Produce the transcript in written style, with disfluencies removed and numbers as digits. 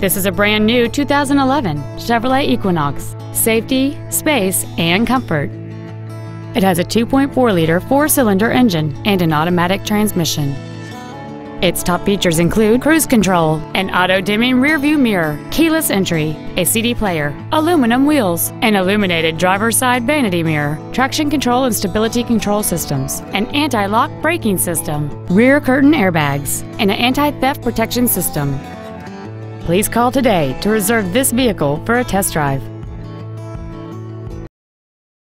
This is a brand new 2011 Chevrolet Equinox. Safety, space, and comfort. It has a 2.4-liter four-cylinder engine and an automatic transmission. Its top features include cruise control, an auto-dimming rearview mirror, keyless entry, a CD player, aluminum wheels, an illuminated driver's side vanity mirror, traction control and stability control systems, an anti-lock braking system, rear curtain airbags, and an anti-theft protection system. Please call today to reserve this vehicle for a test drive.